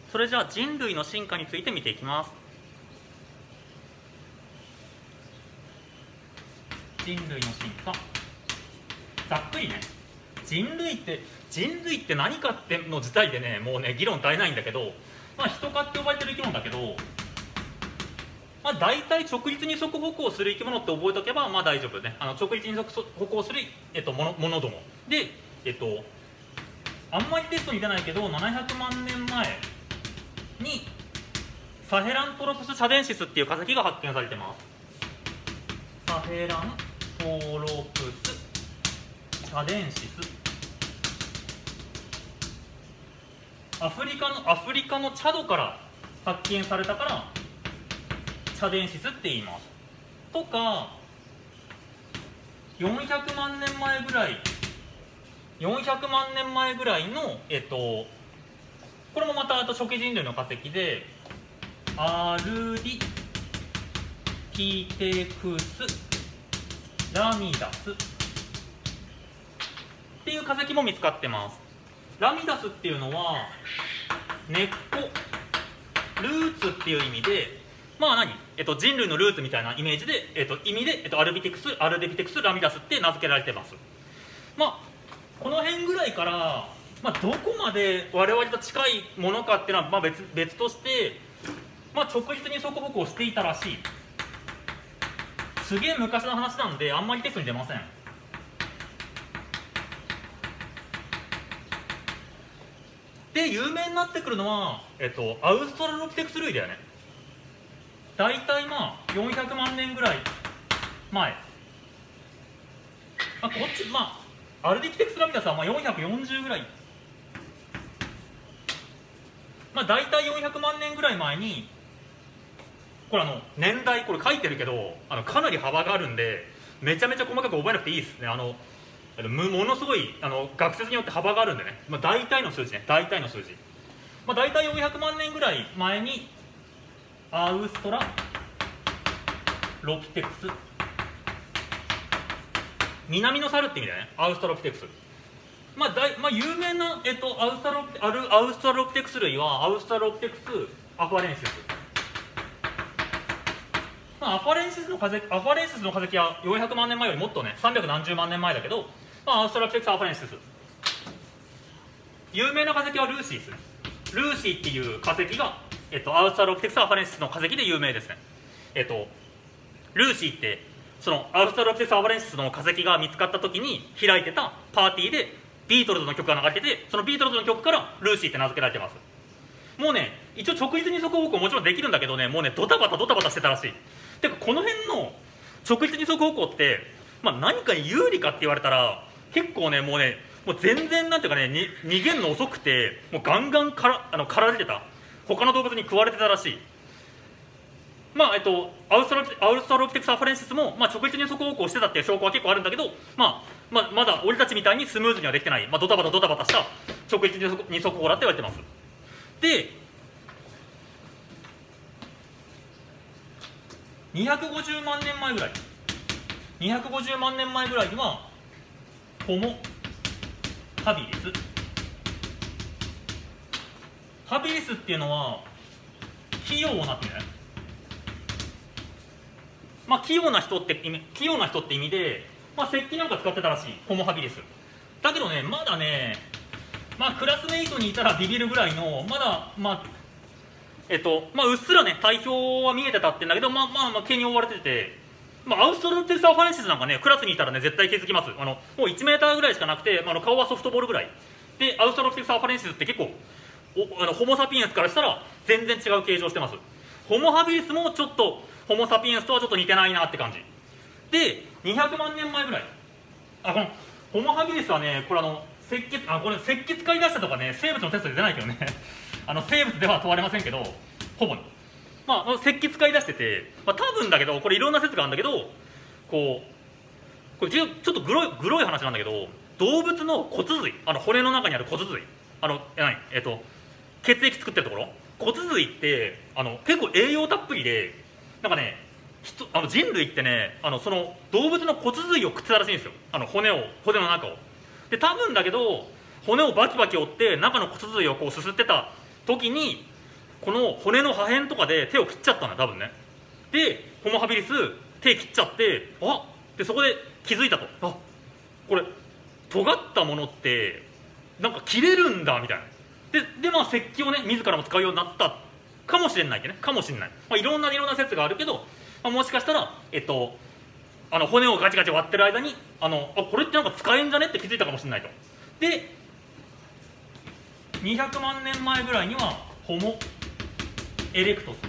それじゃあ人類の進化について見ていきます。人類の進化、ざっくりね、人類って何かっての自体でね、もうね議論絶えないんだけど、人科って呼ばれてる生き物だけど、大体直立二足歩行する生き物って覚えとけば大丈夫ね。直立二足歩行する、ものどもで、あんまりテストに出ないけど700万年前にサヘラントロプス・チャデンシスっていう化石が発見されてます。サヘラントロプス・チャデンシス、アフリカのチャドから発見されたからチャデンシスって言います。とか400万年前ぐらいのこれもまた初期人類の化石でアルディピテクスラミダスっていう化石も見つかってます。ラミダスっていうのは根っこ、ルーツっていう意味で、人類のルーツみたいなイメージで、アルデピテクスラミダスって名付けられてます。この辺ぐらいから、どこまで我々と近いものかっていうのは別として、直立二足歩行していたらしい。すげえ昔の話なんであんまりテストに出ません。で有名になってくるのは、アウストラロピテクス類だよね。大体400万年ぐらい前、こっちアルディピテクスラミダスは440ぐらい、大体400万年ぐらい前に、これ年代これ書いてるけどかなり幅があるんでめちゃめちゃ細かく覚えなくていいですね。ものすごい学説によって幅があるんでね、大体の数字ね、大体の数字、大体400万年ぐらい前にアウストラロピテクス、南の猿って意味だよね、アウストラロピテクス。有名な、アウストラロピテクス類はアウストラロピテクスアファレンシス。アファレンシスの化石は400万年前よりもっとね300何十万年前だけど、アウストラロピテクスアファレンシス。有名な化石はルーシーですね。ルーシーっていう化石が、アウストラロピテクスアファレンシスの化石で有名ですね。ルーシーってそのアウストラロピテクスアファレンシスの化石が見つかった時に開いてたパーティーでビートルズの曲が流れてて、そのビートルズの曲からルーシーって名付けられてます。もうね一応直立二足歩行もちろんできるんだけどね、もうねドタバタしてたらしい。てかこの辺の直立二足歩行って何かに有利かって言われたら結構ねもう全然なんていうかね逃げるの遅くて、もうガンガン狩られてた、他の動物に食われてたらしい。アウストラロピテクスアファレンシスも、直立二足歩行してたっていう証拠は結構あるんだけど、まだ俺たちみたいにスムーズにはできてない、ドタバタした直立二足歩行だって言われてます。で250万年前ぐらいにはホモ・ハビリス。ハビリスっていうのは器用なって意味だね。器用な人って意味で、石器なんか使ってたらしい、ホモ・ハビリス。だけどねまだねクラスメイトにいたらビビるぐらいのうっすらね体表は見えてたってんだけど、毛に覆われてて、アウストラロピテクスアファレンシスなんかねクラスにいたらね絶対気づきます。もう1メーターぐらいしかなくて、顔はソフトボールぐらいで、アウストラロピテクスアファレンシスって結構ホモ・サピエンスからしたら全然違う形状してます。ホモ・ハビリスもちょっとホモ・サピエンスとはちょっと似てないなって感じで、200万年前ぐらい、このホモ・ハビリスはねこれ赤血使い出したとかね生物のテストで出ないけどね生物では問われませんけど、ほぼ赤血使い出してて、多分だけどこれいろんな説があるんだけど、これちょっとグロい話なんだけど、動物の骨髄、骨の中にある骨髄、血液作ってるところ、骨髄って結構栄養たっぷりで、人類ってねその動物の骨髄を食ってたらしいんですよ、骨の中を。で多分だけど骨をバキバキ折って中の骨髄をすすってた時にこの骨の破片とかで手を切っちゃったんだ多分ね。でホモハビリス手切っちゃって、あでそこで気づいたと、あこれ尖ったものってなんか切れるんだみたいな。でまあ石器をね自らも使うようになったかもしれないってね、かもしれない、まあ、いろんな説があるけど、まあ、もしかしたら骨をガチガチ割ってる間にこれってなんか使えんじゃねって気づいたかもしれないと。で200万年前ぐらいにはホモエレクトス、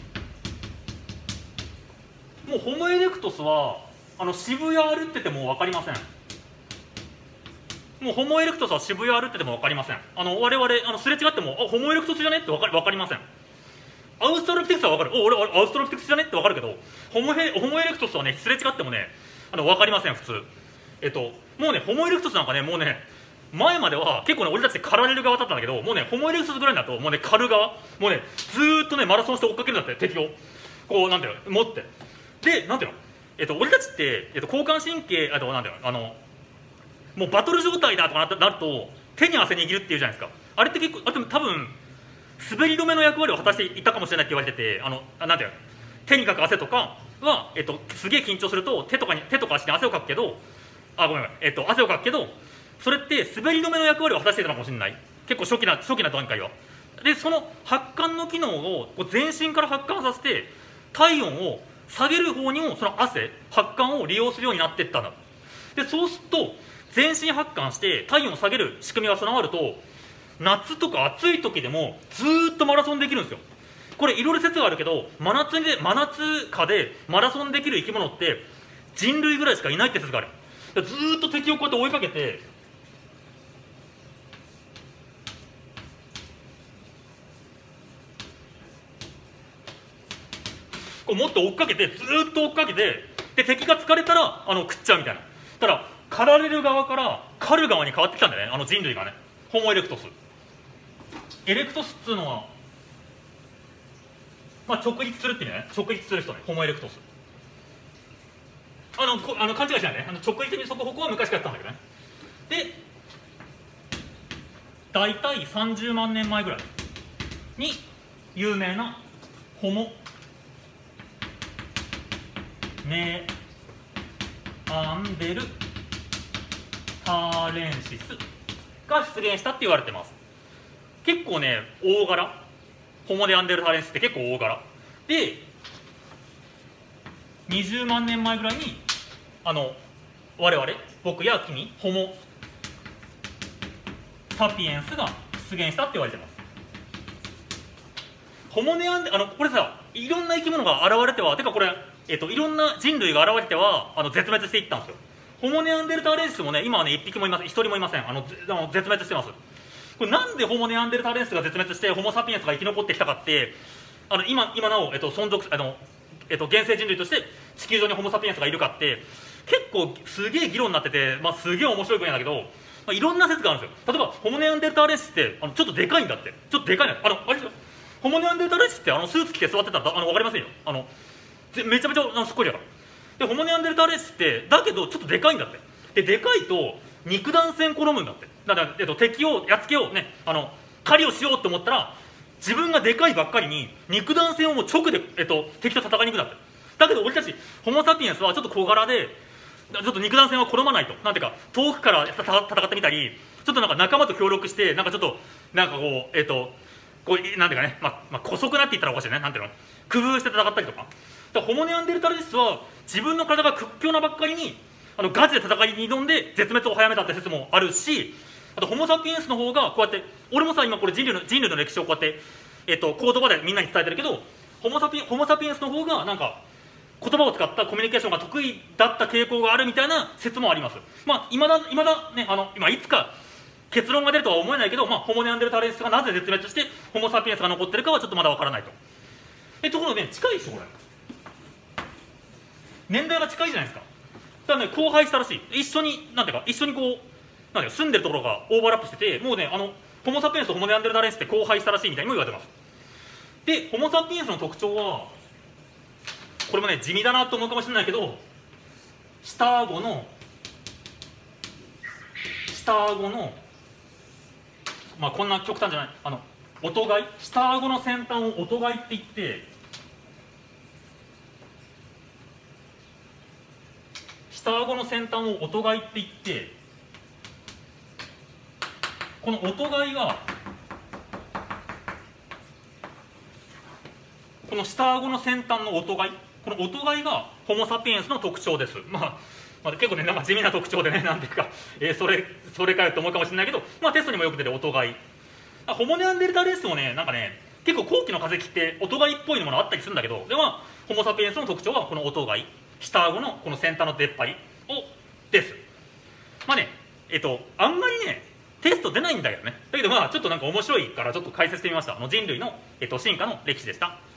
もうホモエレクトスは渋谷歩ってても分かりません。もうホモエレクトスは渋谷歩ってても分かりません。我々すれ違ってもホモエレクトスじゃねって分かりません。アウストラロピテクスは分かる、俺アウストラロピテクスじゃねって分かるけど、ホモエレクトスはねすれ違ってもね分かりません普通。もうねホモエレクトスなんかねもうね前までは結構ね俺たちで狩られる側だったんだけど、もうねホモエレクトスぐらいになるともうね狩る側、もうねずーっとねマラソンして追っかけるんだって敵をこうなんていうの持って、でなんていうの俺たちって、交感神経なんていうのもうバトル状態だとかなると手に汗握るっていうじゃないですか。あれって結構多分滑り止めの役割を果たしていたかもしれないって言われてて、なんていうの手にかく汗とかは、すげえ緊張すると手とか足に汗をかくけど、ごめん、汗をかくけどそれって滑り止めの役割を果たしていたかもしれない、結構初期な段階は。でその発汗の機能をこう全身から発汗させて体温を下げる方にもその発汗を利用するようになっていったんだ。でそうすると全身発汗して体温を下げる仕組みが備わると夏とか暑い時でもずーっとマラソンできるんですよ。これいろいろ説があるけど真夏下でマラソンできる生き物って人類ぐらいしかいないって説がある。ずーっと敵をこうやって追いかけてこうもっと追っかけてずーっと追っかけて、で敵が疲れたら食っちゃうみたいな。だから狩られる側から狩る側に変わってきたんだよね人類がね。ホモエレクトスっていうのは、まあ、直立するっていうね、直立する人ね、ホモエレクトス。勘違いしないね、直立に足歩行は昔からやったんだけどね。で大体30万年前ぐらいに有名なホモネアンデルタレンシスが出現したって言われてます。結構ね大柄、ホモネアンデルタレンシスって結構大柄で、20万年前ぐらいに我々僕や君ホモサピエンスが出現したって言われてます。ホモネアンデこれさいろんな生き物が現れては、てかこれ、いろんな人類が現れては絶滅していったんですよ。ホモネアンデルターレンシスもね今はね1匹もいません、1人もいません。絶滅してます。これなんでホモネアンデルターレンシスが絶滅してホモサピエンスが生き残ってきたかって、今なお、存続現世人類として地球上にホモサピエンスがいるかって結構すげえ議論になってて、まあ、すげえ面白い分野だけど、まあ、いろんな説があるんですよ。例えばホモネアンデルターレンシスってちょっとでかいんだって、ちょっとでかいんだって。あれですよ、ホモネアンデルターレンシスってスーツ着て座ってたら分かりませんよ。めちゃめちゃすっごいだから。でホモネアンデルターレンシスってだけどちょっとでかいんだって。ででかいと肉弾戦好むんだって。だから、敵をやっつけようね、狩りをしようと思ったら自分がでかいばっかりに肉弾戦をもう直で、敵と戦いに行くんだって。だけど俺たちホモサピエンスはちょっと小柄でちょっと肉弾戦は好まないと、なんていうか遠くから戦ってみたり、ちょっとなんか仲間と協力してなんかちょっとなんかこうなんていうかね、まあ姑息なって言ったらおかしいね、なんていうの、工夫して戦ったりとか。だからホモネアンデルタレンシスは自分の体が屈強なばっかりにガチで戦いに挑んで絶滅を早めたって説もあるし、あとホモサピエンスの方がこうやって、俺もさ今これ人類の歴史をこうやって、言葉でみんなに伝えてるけど、ホモサピエンスの方がなんか言葉を使ったコミュニケーションが得意だった傾向があるみたいな説もあります。まあいまだね今いつか結論が出るとは思えないけど、まあ、ホモネアンデルタレンシスがなぜ絶滅してホモサピエンスが残ってるかはちょっとまだわからないと。ところでね近いでしょこれ、年代が近いじゃないですか。だからね交配したらしい。一緒にこうなんていうか住んでるところがオーバーラップしてて、もうねホモサピエンスとホモネアンデルタレンシスって交配したらしいみたいにも言われてます。でホモサピエンスの特徴はこれもね地味だなと思うかもしれないけど、下顎のまあこんな極端じゃない音貝、下顎の先端を音貝って言って、下顎の先端を音貝って言って、この音貝がこの下顎の先端の音貝、この音貝がホモ・サピエンスの特徴です。まあ結構ね、なんか地味な特徴でね、なんていうか、それかよって思うかもしれないけど、テストにもよく出る音貝。ホモネアンデルタレースもね、なんかね、結構後期の化石って音貝っぽいものあったりするんだけど、ではホモ・サピエンスの特徴はこの音貝、下顎のこの先端の出っ張りをです。あんまりね、テスト出ないんだけどね。だけどちょっとなんか面白いからちょっと解説してみました。人類の、進化の歴史でした。